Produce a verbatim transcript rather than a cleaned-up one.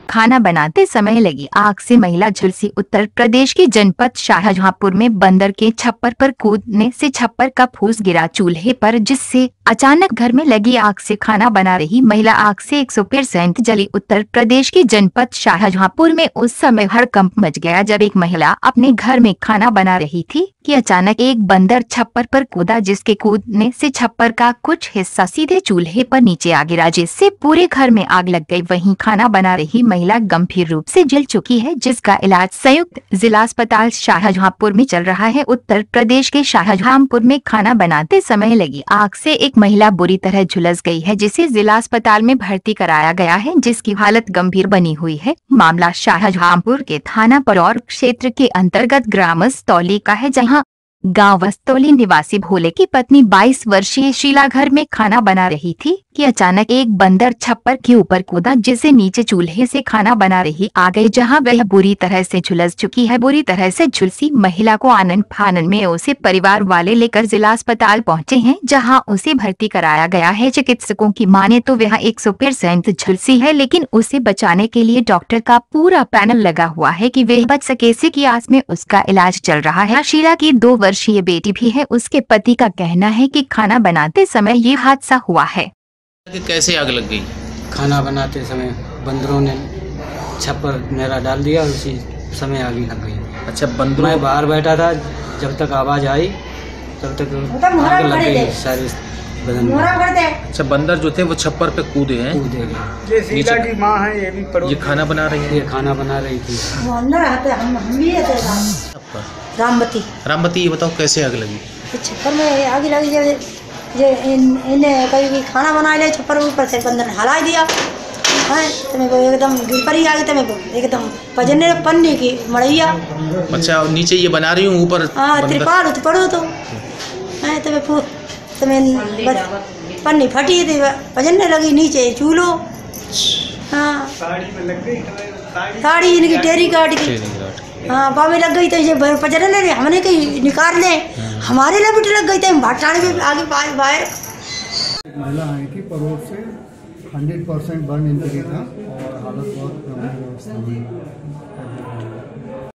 खाना बनाते समय लगी आग से महिला झुलसी। उत्तर प्रदेश के जनपद शाहजहांपुर में बंदर के छप्पर पर कूदने से छप्पर का फूस गिरा चूल्हे पर, जिससे अचानक घर में लगी आग से खाना बना रही महिला आग से एक सौ परसेंट जली। उत्तर प्रदेश के जनपद शाहजहांपुर में उस समय हड़कंप मच गया जब एक महिला अपने घर में खाना बना रही थी कि अचानक एक बंदर छप्पर पर कूदा, जिसके कूदने से छप्पर का कुछ हिस्सा सीधे चूल्हे पर नीचे आ गिरा, जिससे पूरे घर में आग लग गई। वहीं खाना बना रही महिला गंभीर रूप से जल चुकी है, जिसका इलाज संयुक्त जिला अस्पताल शाहजहांपुर में चल रहा है। उत्तर प्रदेश के शाहजहांपुर में खाना बनाते समय लगी आग से एक महिला बुरी तरह झुलस गई है, जिसे जिला अस्पताल में भर्ती कराया गया है, जिसकी हालत गंभीर बनी हुई है। मामला शाहजहांपुर के थाना परौर क्षेत्र के अंतर्गत ग्राम वस्तौली का है, जहां गांव वस्तौली निवासी भोले की पत्नी बाईस वर्षीय शीला घर में खाना बना रही थी कि अचानक एक बंदर छप्पर के ऊपर कूदा, जिससे नीचे चूल्हे से खाना बना रही आ गई, जहां वह बुरी तरह से झुलस चुकी है। बुरी तरह से झुलसी महिला को आनन फानन में उसे परिवार वाले लेकर जिला अस्पताल पहुंचे हैं, जहां उसे भर्ती कराया गया है। चिकित्सकों की माने तो वह एक सौ परसेंट झुलसी है, लेकिन उसे बचाने के लिए डॉक्टर का पूरा पैनल लगा हुआ है कि वह बच सके। इसी की आस में उसका इलाज चल रहा है। शीला की दो वर्षीय बेटी भी है। उसके पति का कहना है कि खाना बनाते समय ये हादसा हुआ है। कैसे आग लग गई? खाना बनाते समय बंदरों ने छप्पर मेरा डाल दिया, उसी समय आग लग गई। अच्छा, बंदरों मैं बाहर बैठा था, जब तक आवाज आई तब तक आग लग गई सारे बदन में। अच्छा, बंदर जो थे वो छप्पर पे कूदे हैं। कूदे ये शीला की माँ है, ये भी पड़ोस। ये खाना बना रही है। ये खाना बना रही थी। वो अंदर आते हम हम भी आते रामवती रामवती, ये बताओ कैसे आग लगी? छप्पर में आग लगी। जब जे इन्हें कभी भी खाना बना ले छप्पर ऊपर से बंदर हला दिया है, तो मेरे को एकदम गिर पड़ी आगे, तो मेरे को एकदम पजने पन्नी की मड़ैया। अच्छा, नीचे ये बना रही हूँ, ऊपर हाँ त्रिपाल उत पड़ो तो है, तो मैं फूट तो मैं पन्नी फटी थी, पजने लगी नीचे चूल्हो। हाँ साड़ी इनकी टेरी काट की, हाँ पावे लग गई, तो ये पजने ले रही, हमने कहीं निकाल ले, हमारे लपेट लग गई, तो हम भाटाने में आगे बाहर बाहर। महिला है कि पड़ोस से हंड्रेड परसेंट बर्न इंजरी था और हालत बहुत गंभीर अवस्था में।